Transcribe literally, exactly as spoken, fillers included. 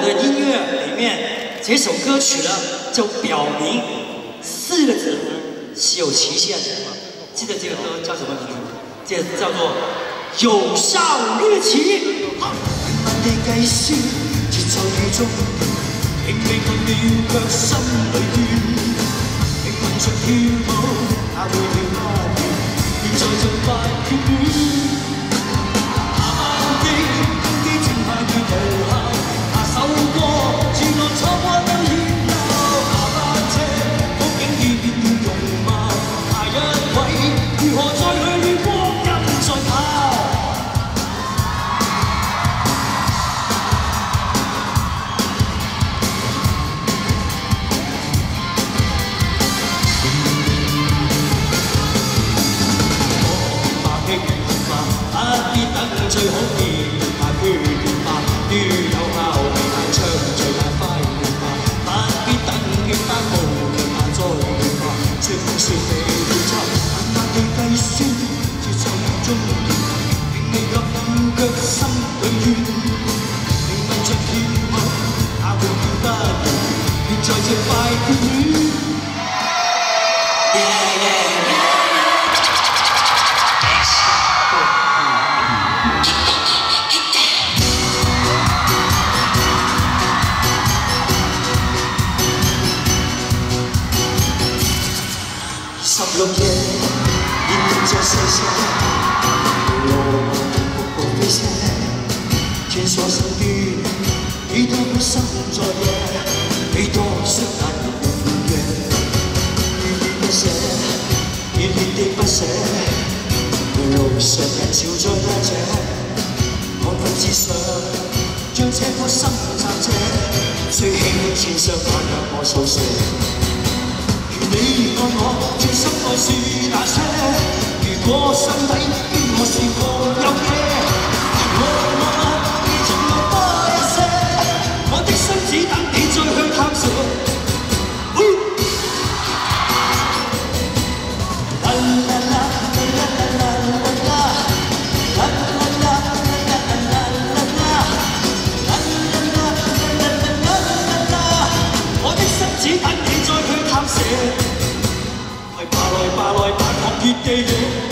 的音乐里面，这首歌曲呢就表明四个字是有期限的。记得这个歌叫什么名字？这个叫做《有少猎奇》。好。 地計算，節奏與終點，拼命去了卻心裏倦，拼命着跳舞，哪會跳不斷？現在盡快決斷。下機登機剩下月無效，下首歌自來錯過都欠流。下班車風景已變了容貌，下一位如何再去與光陰賽跑？ 最好變化決變化，於有效未彈唱最大快活化，不必等極單無極限再變化，說說你調查，慢慢地計算，節奏與終點，拼命及了腳心裏怨，拼命着跳舞，哪會跳不完？現在最快決斷。 十六夜，熱烈在細聲，路步步飛車，穿梭身邊，幾多不心在夜，幾多雙眼熱烈熱熱不捨，熱烈地不捨，路上人潮在拉扯，彷彿只想將這顆心暫借，雖輕千雙眼讓我掃射。 你愛我，最深愛是那些。如果心底邊我是個有嘢，我我你盡量多一些，我的心只等你再去探索。啦啦啦啦啦啦啦啦，啦啦啦啦啦啦啦，啦啦啦啦啦啦，我的心只等你再去探索。 來吧來吧，大學熱地嘢。